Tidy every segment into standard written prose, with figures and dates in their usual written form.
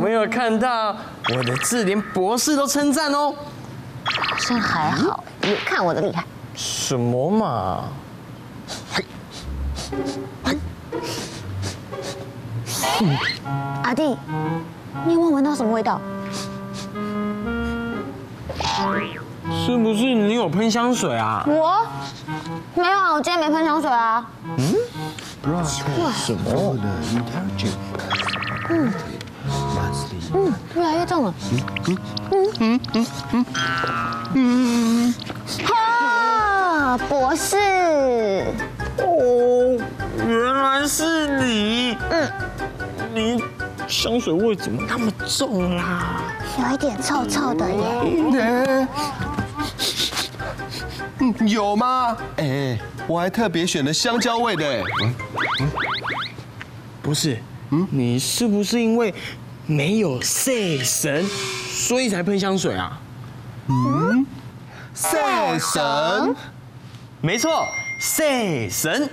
没有看到我的字连博士都称赞哦？ 好像还好，你看我的厉害。 什么嘛？ 阿弟，你有没有闻到什么味道？ 是不是你有喷香水啊？ 我没有啊，我今天没喷香水啊。 什么？ 越来越重了。哈，博士。 哦，原来是你。你香水味怎么那么重啦？ 有一点臭臭的耶。 有吗？哎，我还特别选了香蕉味的。 不是，你是不是因为没有赛神，所以才喷香水啊？ 赛神？ 没错，赛神。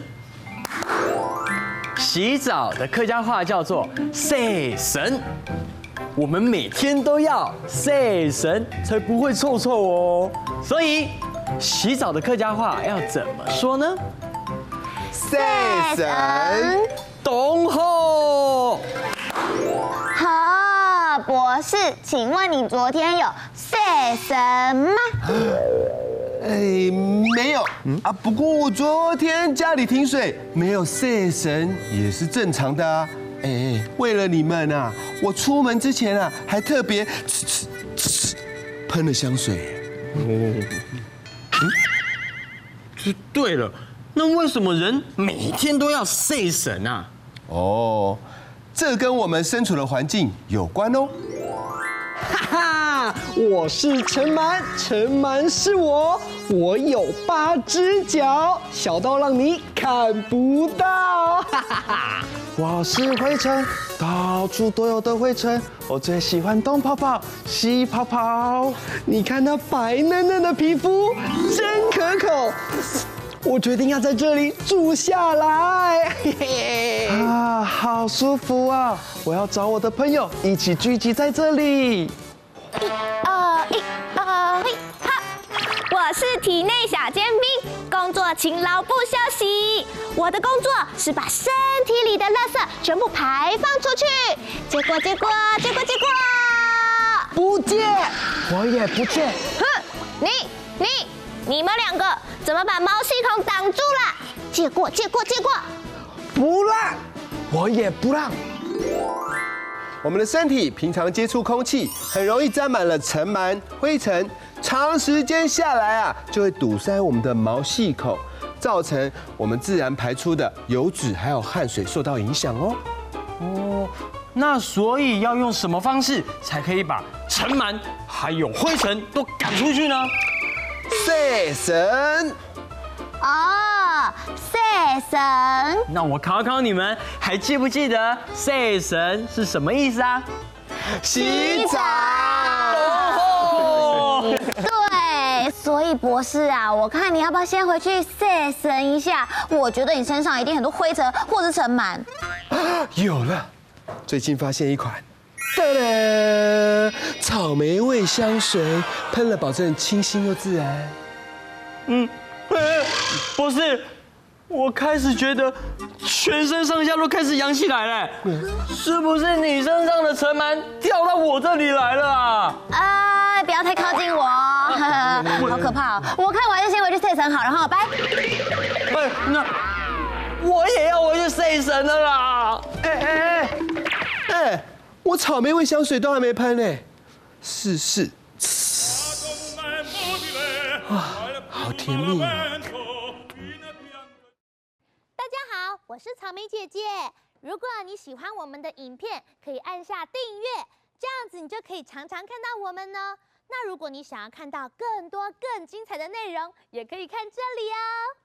洗澡的客家话叫做赛神，我们每天都要赛神，才不会臭臭哦。所以洗澡的客家话要怎么说呢？ 赛神。 懂吼。 好，博士，请问你昨天有赛神吗？ 没有啊。不过我昨天家里停水，没有赛神也是正常的啊。为了你们啊，我出门之前啊，还特别喷了香水。 对了，那为什么人每天都要赛神啊？ 哦，这跟我们身处的环境有关哦。 哈哈，我是陈满，陈满是我，我有8只脚，小到让你看不到。哈哈哈，我是灰尘，到处都有的灰尘，我最喜欢东跑跑，西跑跑。你看那白嫩嫩的皮肤，真可口。我决定要在这里住下来，嘿嘿啊，好舒服啊！我要找我的朋友一起聚集在这里。 哈！我是体内小尖兵，工作勤劳不休息。我的工作是把身体里的垃圾全部排放出去。结果， 不见，我也不见。 哼，你们2个怎么把毛细孔挡住了？借过， 不让，我也不让。 我们的身体平常接触空气，很容易沾满了尘螨、灰尘，长时间下来啊，就会堵塞我们的毛细孔，造成我们自然排出的油脂还有汗水受到影响哦。 哦，那所以要用什么方式才可以把尘螨还有灰尘都赶出去呢？ 赛神。 哦，赛神。 那我考考你们，还记不记得赛神是什么意思啊？ 洗澡。 对，所以博士啊，我看你要不要先回去赛神一下？我觉得你身上一定很多灰尘或是尘螨。 有了，最近发现一款，哒哒，草莓味香水，喷了保证清新又自然。 不是，我开始觉得全身上下都开始痒起来了，是不是你身上的尘螨掉到我这里来了啊？ 不要太靠近我，好可怕哦！我看我还是先回去赛神好，然后拜。 那我也要回去赛神了啦！ 我草莓味香水都还没喷呢，是，好甜蜜啊！ 大家好，我是草莓姐姐。如果你喜欢我们的影片，可以按下订阅，这样子你就可以常常看到我们呢。那如果你想要看到更多更精彩的内容，也可以看这里哦。